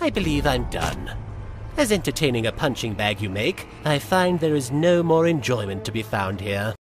I believe I'm done. As entertaining a punching bag you make, I find there is no more enjoyment to be found here.